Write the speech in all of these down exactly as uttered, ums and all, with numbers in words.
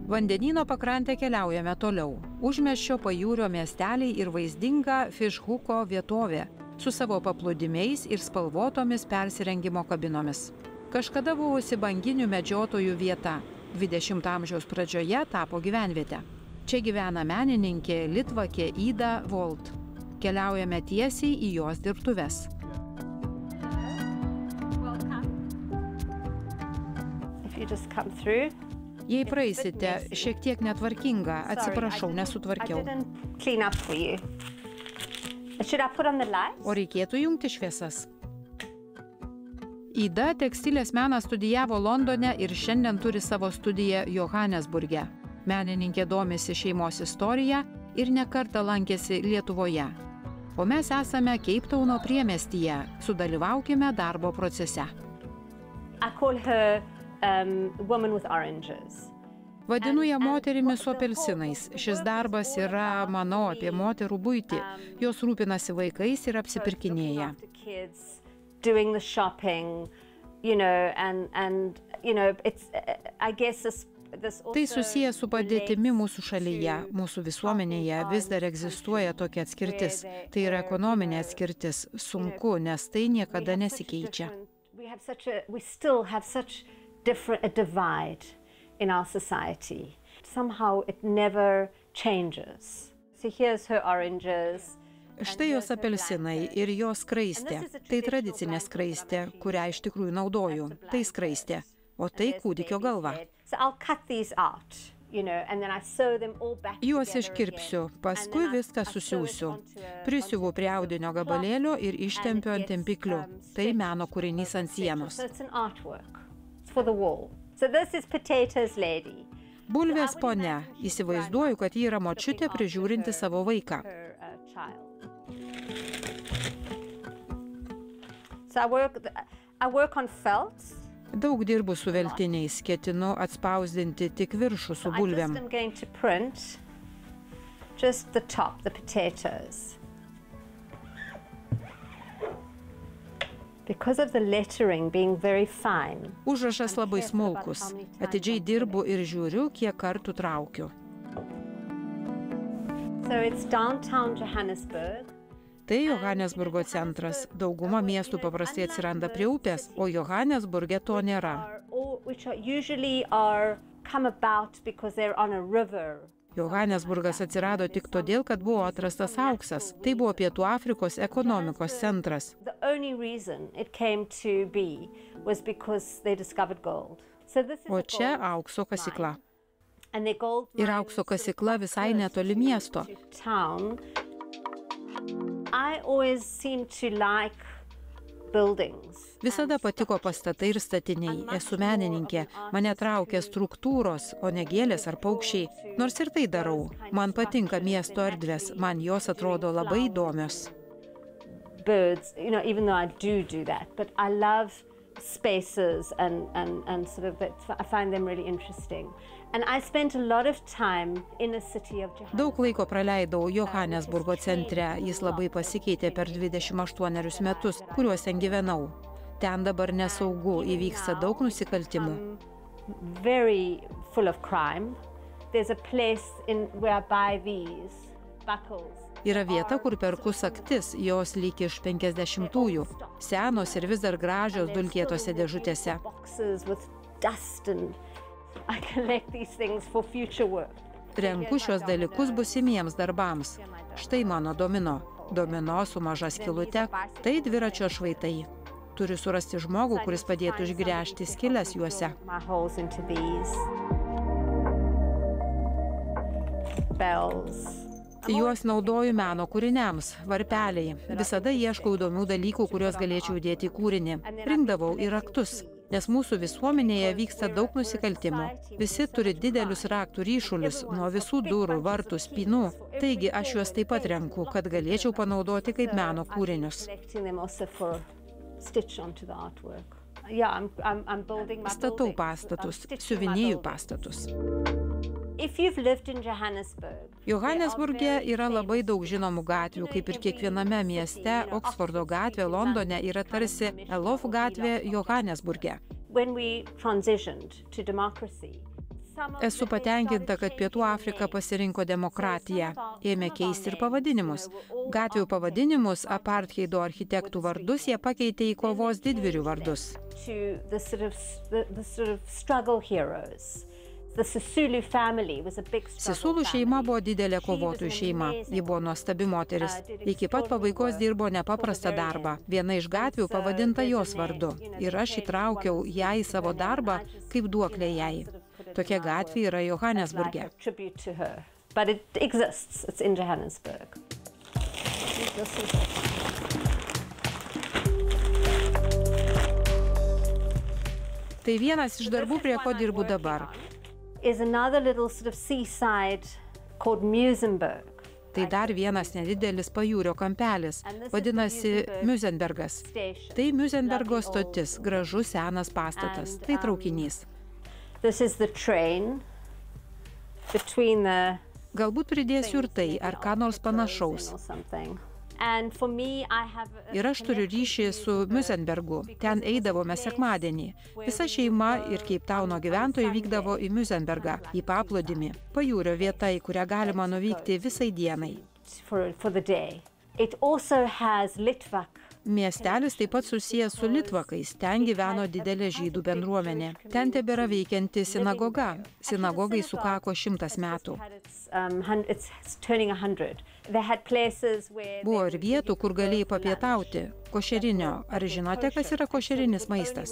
Vandenyno pakrantę keliaujame toliau. Užmiesčio pajūrio miesteliai ir vaizdinga Fishhuko vietovė su savo paplūdimiais ir spalvotomis persirengimo kabinomis. Kažkada buvusi banginių medžiotojų vieta, dvidešimto amžiaus pradžioje tapo gyvenviete. Čia gyvena menininkė litvakė Ida Volt. Keliaujame tiesiai į jos dirbtuves. Jei praeisite, šiek tiek netvarkinga, atsiprašau, nesutvarkiau. O reikėtų jungti šviesas? Ida tekstilės meną studijavo Londone ir šiandien turi savo studiją Johannesburge. Menininkė domisi šeimos istorija ir nekartą lankėsi Lietuvoje. O mes esame Keiptauno priemiestyje, sudalyvaukime darbo procese. I call her um, woman with oranges. Vadinu ją moterimi su apelsinais. Šis darbas yra, manau, apie moterų buitį. Jos rūpinasi vaikais ir apsipirkinėja. Doing the shopping, you know, and, and, you know, it's, I guess this, this also Tai susijęs su padėtimi mūsų šalyje, mūsų visuomenėje vis dar egzistuoja tokia atskirtis. Tai yra ekonominė atskirtis. Sunku, nes tai niekada nesikeičia. We have such a, we still have such different, a divide in our society. Somehow it never changes. So here's her oranges. Štai jos apelsinai ir jos skraistė. Tai tradicinė skraistė, kurią iš tikrųjų naudoju. Tai skraistė, o tai kūdikio galva. Juos iškirpsiu, paskui viską susiūsiu. Prisiuvu prie audinio gabalėlio ir ištempiu ant tempiklių. Tai meno kūrinys ant sienos. Bulvės ponia. Įsivaizduoju, kad ji yra močiutė prižiūrinti savo vaiką. So I work, I work on felt. Daug dirbu su veltiniais, ketinu atspausdinti tik viršų su bulvėm. I'm going to print just the top, the potatoes. Because of the lettering being very fine. Užrašas labai smulkus. Atidžiai dirbu ir žiūriu, kiek kartų traukiu. So it's downtown Johannesburg. Tai Johannesburgo centras. Dauguma miestų paprastai atsiranda prie upės, o Johannesburge to nėra. Johannesburgas atsirado tik todėl, kad buvo atrastas auksas. Tai buvo Pietų Afrikos ekonomikos centras. O čia aukso kasykla. Ir aukso kasykla visai netoli miesto. I always seem to like buildings. Visada patiko pastatai ir statiniai. Esu menininkė. Mane traukia struktūros, o ne gėlės ar paukščiai. Nors ir tai darau. Man patinka miesto erdvės. Man jos atrodo labai įdomios. Birds, you know, even though I do do that, but I love spaces and, and, and sort of, I find them really interesting. And I spent a lot of time in the city of Johannesburg. Daug laiko praleidau Johannesburgo centre. Jis labai pasikeitė per dvidešimt aštuonerius metus, kuriuos ten gyvenau. Ten dabar nesaugu, įvyksta daug nusikaltimų. Very full of crime. There's a place in where I buy these buckles. Yra vieta, kur perku saktis, jos lyg iš penkiasdešimtųjų. Senos ir vis dar gražios dulkėtose dėžutėse. Renku šios dalykus būsimiems darbams. Štai mano domino. Domino su maža skylute. Tai dviračio švaitai. Turiu surasti žmogų, kuris padėtų išgręžti skyles juose. Juos naudoju meno kūriniams, varpeliai. Visada ieškau įdomių dalykų, kuriuos galėčiau dėti į kūrinį. Rinkdavau ir raktus, nes mūsų visuomenėje vyksta daug nusikaltimų. Visi turi didelius raktų ryšulius, nuo visų durų, vartų, spynų. Taigi aš juos taip pat renku, kad galėčiau panaudoti kaip meno kūrinius. Statau pastatus, siuvinėju pastatus. Johannesburge yra labai daug žinomų gatvių, kaip ir kiekviename mieste. Oksfordo gatvė Londone yra tarsi Elof gatvė Johannesburge. Esu patenkinta, kad Pietų Afrika pasirinko demokratiją. Ėmė keisti ir pavadinimus. Gatvių pavadinimus, apartheido architektų vardus, jie pakeitė į kovos didvyrių vardus. Sisulų šeima buvo didelė kovotojų šeima. Ji buvo nuostabi moteris. Iki pat pabaigos dirbo nepaprastą darbą. Viena iš gatvių pavadinta jos vardu. Ir aš įtraukiau ją į savo darbą kaip duoklę jai. Tokia gatvė yra Johannesburge. Tai vienas iš darbų, prie ko dirbu dabar. Tai dar vienas nedidelis pajūrio kampelis, vadinasi Muizenbergas. Tai Muizenbergo stotis, gražus senas pastatas, tai traukinys. Galbūt pridėsiu ir tai, ar ką nors panašaus. Ir aš turiu ryšį su Muizenbergu. Ten eidavome sekmadienį. Visa šeima ir Keiptauno gyventojai vykdavo į Muizenbergą, į paplūdimį. Pajūrio vieta, į kurią galima nuvykti visai dienai. Miestelis taip pat susijęs su litvakais. Ten gyveno didelė žydų bendruomenė. Ten tebėra veikianti sinagoga. Sinagogai sukako šimtas metų. Buvo ir vietų, kur galėjai papietauti. Košerinio. Ar žinote, kas yra košerinis maistas?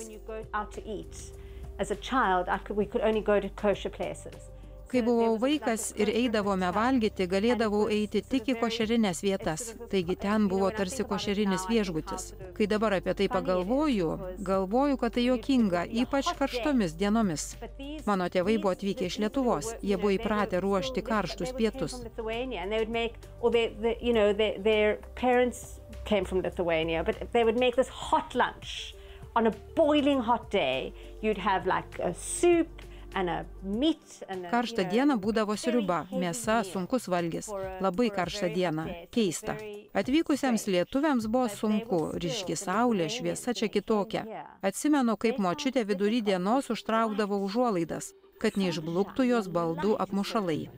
Kai buvau vaikas ir eidavome valgyti, galėdavau eiti tik į košerinės vietas. Taigi ten buvo tarsi košerinis viešbutis. Kai dabar apie tai pagalvoju, galvoju, kad tai juokinga, ypač karštomis dienomis. Mano tėvai buvo atvykę iš Lietuvos. Jie buvo įpratę ruošti karštus pietus. Karštą dieną būdavo sriuba, mėsa, sunkus valgis. Labai karštą dieną. Keista. Atvykusiems lietuviams buvo sunku. Ryški saulė, šviesa čia kitokia. Atsimenu, kaip močiutė vidury dienos užtraukdavo užuolaidas, kad neišbluktų jos baldų apmušalai.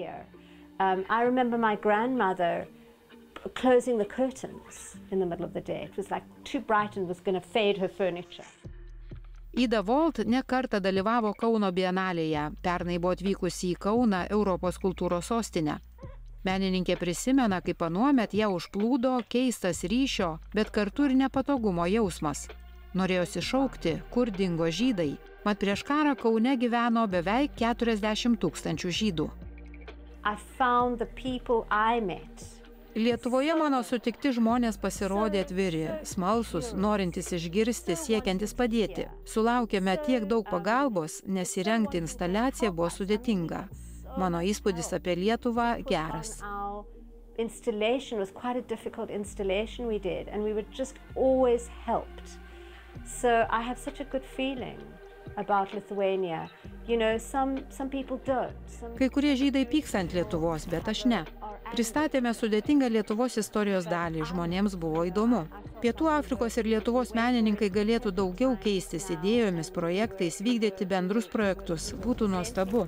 Closing the curtains in the middle of the day. It was like too bright and was going to fade her furniture. Ida Volt ne kartą dalyvavo Kauno bienalėje. Pernai buvo atvykusi į Kauną, Europos kultūros sostinę. Menininkė prisimena, kaip anuomet ją užplūdo keistas ryšio, bet kartu ir nepatogumo jausmas. Norėjosi šaukti, kur dingo žydai. Mat prieš karą Kaune gyveno beveik keturiasdešimt tūkstančių žydų. I found the people I met. Lietuvoje mano sutikti žmonės pasirodė atviri, smalsus, norintys išgirsti, siekiantis padėti. Sulaukėme tiek daug pagalbos, nes įrengti instaliaciją buvo sudėtinga. Mano įspūdis apie Lietuvą geras. Installation was quite a difficult installation we did, and we were just always helped. So I have such a good feeling about Lithuania. You know, some some people don't. Some... Kai kurie žydai pyksta ant Lietuvos, bet aš ne. Pristatėme sudėtingą Lietuvos istorijos dalį, žmonėms buvo įdomu. Pietų Afrikos ir Lietuvos menininkai galėtų daugiau keistis idėjomis, projektais, vykdyti bendrus projektus. Būtų nuostabu.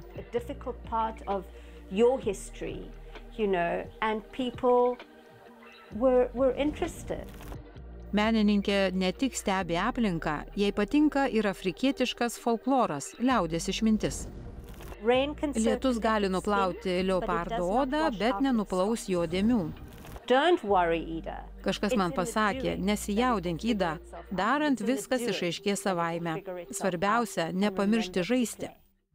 Menininkė ne tik stebi aplinką, jai patinka ir afrikietiškas folkloras, liaudies išmintis. Lietus gali nuplauti leopardo odą, bet nenuplaus jo dėmių. Kažkas man pasakė, nesijaudink, Ida, darant viskas išaiškės savaime. Svarbiausia, nepamiršti žaisti.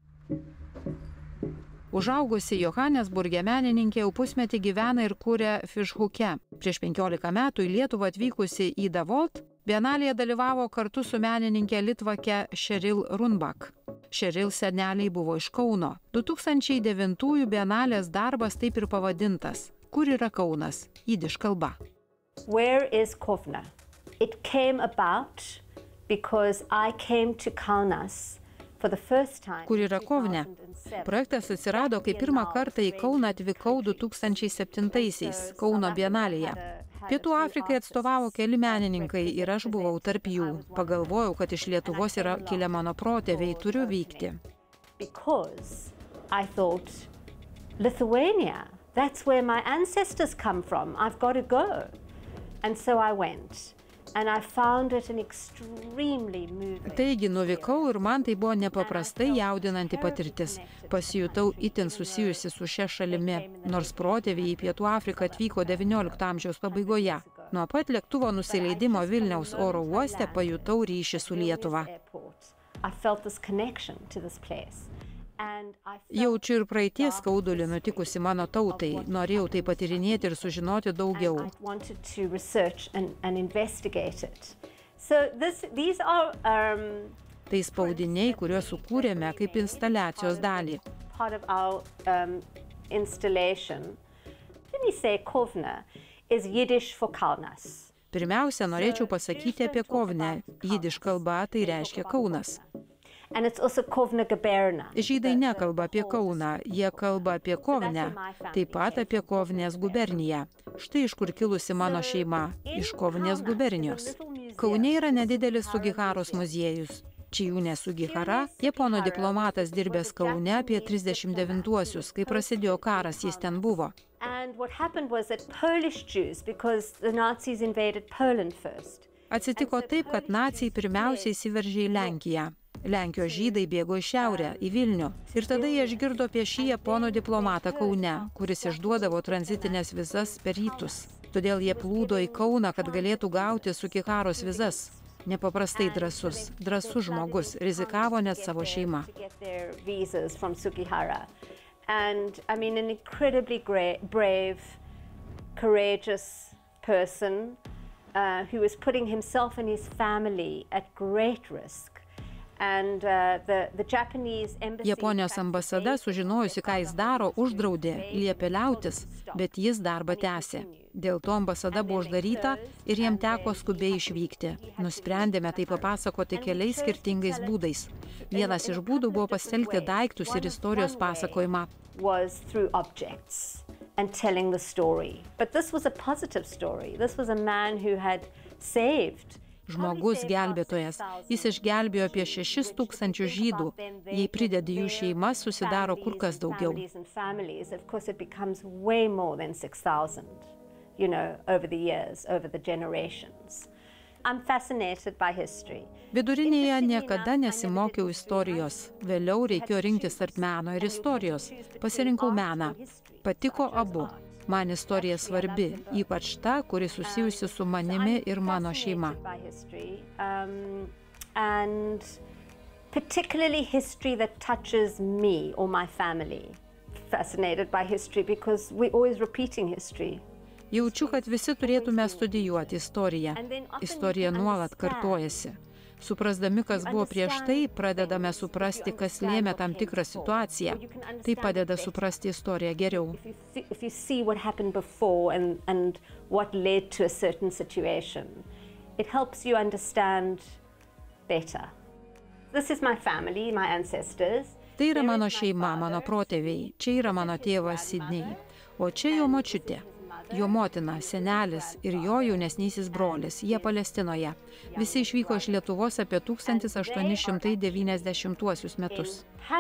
Užaugusi Johannesburge menininkė jau pusmetį gyvena ir kuria Fišhuke. Prieš penkiolika metų į Lietuvą atvykusi Ida Volt, bienalėje dalyvavo kartu su menininkė litvake Sheryl Runbak. Sheryl seneliai buvo iš Kauno. du tūkstančiai devintųjų bienalės darbas taip ir pavadintas. Kur yra Kaunas? Jidiš kalba. Where is Kovna? It came about because I came to Kaunas for the first time. Kur yra Kovne? Projektas atsirado, kai pirmą kartą į Kauną atvykau du tūkstančiai septintaisiais Kauno bienalėje. Pietų Afrikai atstovavo keli menininkai ir aš buvau tarp jų. Pagalvojau, kad iš Lietuvos yra kilę mano protėviai, turiu vykti. because I thought, Lithuania, that's where my ancestors come from. I've got to go. And so I went. And I found it an extremely moving. Taigi nuvykau ir man tai buvo nepaprastai jaudinanti patirtis. Pasijutau itin susijusi su šia šalimi, nors protėviai į Pietų Afriką atvyko devyniolikto amžiaus pabaigoje. Nuo pat lėktuvo nusileidimo Vilniaus oro uoste pajutau ryšį su Lietuva. I felt this connection to this place. Jaučiu ir praeities skaudulį nutikusi mano tautai. Norėjau tai patyrinėti ir sužinoti daugiau. Tai spaudiniai, kuriuos sukūrėme kaip instaliacijos dalį. Pirmiausia, norėčiau pasakyti apie Kovnę. Jidiš kalba tai reiškia Kaunas. Žydai nekalba apie Kauną, jie kalba apie Kovnę, taip pat apie Kovnės guberniją. Štai iš kur kilusi mano šeima, iš Kovnės gubernijos. Kaune yra nedidelis Sugiharos muziejus. Čijūnė Sugihara, japonų diplomatas dirbęs Kaune apie trisdešimt devintuosius, kai prasidėjo karas, jis ten buvo. Atsitiko taip, kad naciai pirmiausiai įsiveržė į Lenkiją. Lenkijos žydai bėgo į šiaurę, į Vilnių. Ir tada jie išgirdo apie šį japonų diplomatą Kaune, kuris išduodavo tranzitinės vizas per rytus. Todėl jie plūdo į Kauną, kad galėtų gauti Sugiharos vizas. Nepaprastai drąsus, drąsus žmogus, rizikavo net savo šeimą. And I mean, an incredibly brave, courageous person uh, who was putting himself and his family at great risk. And, uh, the, the Japanese embassy... Japonijos ambasada, sužinojusi, ką jis daro, uždraudė, liepė liautis, bet jis darbą tęsė. Dėl to ambasada buvo uždaryta ir jam teko skubiai išvykti. Nusprendėme tai papasakoti keliais skirtingais būdais. Vienas iš būdų buvo pasitelkti daiktus ir istorijos pasakojimą. Was through objects and telling the story. But this was a positive story. This was a man who had saved. Žmogus gelbėtojas. Jis išgelbėjo apie šešis tūkstančius žydų. Jei pridedi jų šeimas, susidaro kur kas daugiau. Vidurinėje niekada nesimokiau istorijos. Vėliau reikėjo rinktis tarp meno ir istorijos. Pasirinkau meną. Patiko abu. Man istorija svarbi, ypač ta, kuri susijusi su manimi ir mano šeima. And particularly history that touches me or my family. Fascinated by history because we're always repeating history. Jaučiu, kad visi turėtume studijuoti istoriją. Istorija nuolat kartojasi. Suprasdami, kas buvo prieš tai, pradedame suprasti, kas lėmė tam tikrą situaciją. Tai padeda suprasti istoriją geriau. Tai yra mano šeima, mano protėviai. Čia yra mano tėvas Sidney. O čia jo močiutė. Jo motina, senelis ir jo jaunesnysis brolis, jie Palestinoje. Visi išvyko iš Lietuvos apie tūkstantis aštuoni šimtai devyniasdešimtuosius metus.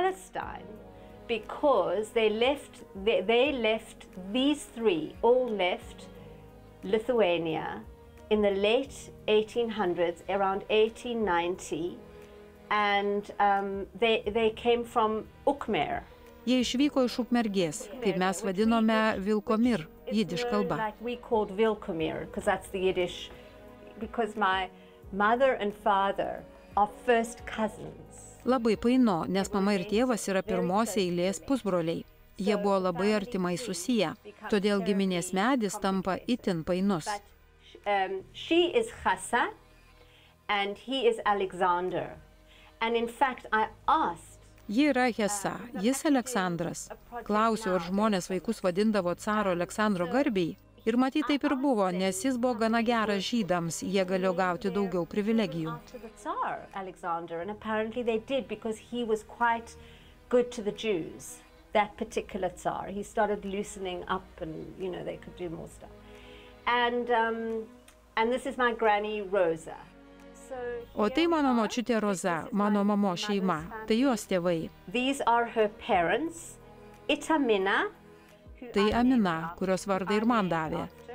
Because they left, they, they left, these three all left Lithuania in the late eighteen hundreds, around eighteen ninety, and um, they, they came from Ukmer. Jie išvyko iš Ukmergės, kaip mes vadinome Vilkomir, jidiš kalba. Labai painu, nes mama ir tėvas yra pirmos eilės pusbroliai. Jie buvo labai artimai susiję, todėl giminės medis tampa itin painus. She is Chassa and he is Alexander. And in fact, I asked Ji yra Hesa, jis Aleksandras. Klausiau, ar žmonės vaikus vadindavo caro Aleksandro garbiai. Ir matyt taip ir buvo, nes jis buvo gana geras žydams, jie galėjo gauti daugiau privilegijų. That particular Tsar, he started loosening up and, you know, they could do more stuff. And, um, and this is my granny Rosa. O tai mano močiutė Roza, mano mamos šeima, tai jos tėvai. These are her parents, Itamina, who Tai I named Amina, after, kurios vardą ir I man named davė. after,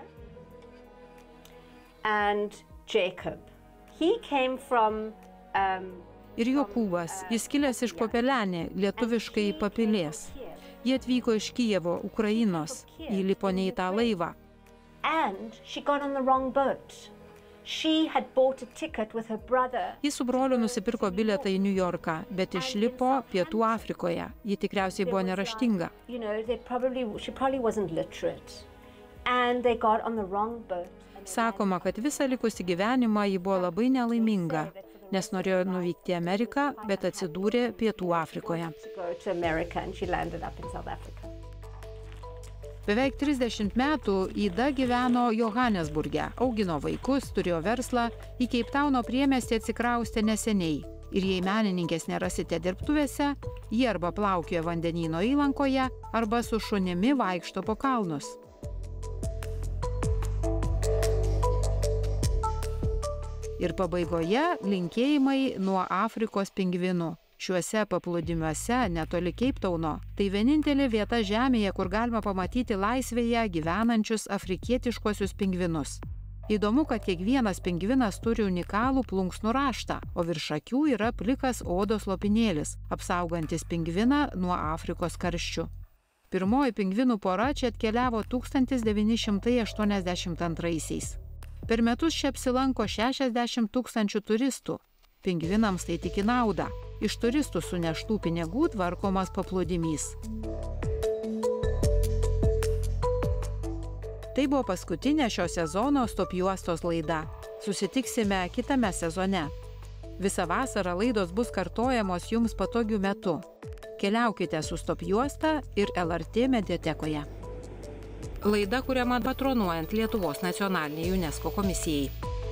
and Jacob. He came from um, Ir Jokūbas, jis kilęs iš Popelenė, lietuviškai Papilės. Jie atvyko iš Kijevo, Ukrainos, įlipo ne į tą laivą. and she got on the wrong boat. She had bought a ticket with her brother. Jis su broliu nusipirko bilietą į New Yorką, bet išlipo Pietų Afrikoje. Ji tikriausiai buvo neraštinga. You know, they probably she probably wasn't literate, and they got on the wrong boat. Sakoma, kad visą likusį gyvenimą ji buvo labai nelaiminga, nes norėjo nuvykti į Ameriką, bet atsidūrė Pietų Afrikoje. To go to America, and she landed up in South Africa. Beveik trisdešimt metų Ida gyveno Johannesburge, augino vaikus, turėjo verslą, į Keiptauno priemiestį atsikraustė neseniai. Ir jei menininkės nerasite dirbtuvėse, jie arba plaukioja vandenyno įlankoje, arba su šunimi vaikšto po kalnus. Ir pabaigoje linkėjimai nuo Afrikos pingvinų. Šiuose paplūdimiuose, netoli Keiptauno, tai vienintelė vieta žemėje, kur galima pamatyti laisvėje gyvenančius afrikietiškuosius pingvinus. Įdomu, kad kiekvienas pingvinas turi unikalų plunksnų raštą, o virš akių yra plikas odos lopinėlis, apsaugantis pingviną nuo Afrikos karščių. Pirmoji pingvinų pora čia atkeliavo tūkstantis devyni šimtai aštuoniasdešimt antraisiais. Per metus čia apsilanko šešiasdešimt tūkstančių turistų. Pingvinams tai tik į naudą. Iš turistų suneštų pinigų tvarkomas paplūdimys. Tai buvo paskutinė šio sezono Stop juostos laida. Susitiksime kitame sezone. Visą vasarą laidos bus kartojamos jums patogiu metu. Keliaukite su Stop juosta ir L R T mediatekoje. Laida kuriama patronuojant Lietuvos nacionaliniai UNESCO komisijai.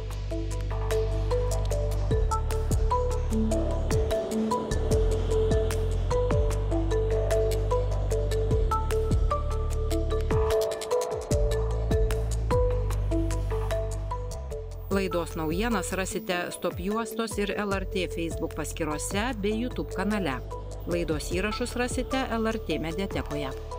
Laidos naujienas rasite Stop juostos ir L R T Facebook paskyrose bei YouTube kanale. Laidos įrašus rasite L R T mediatekoje.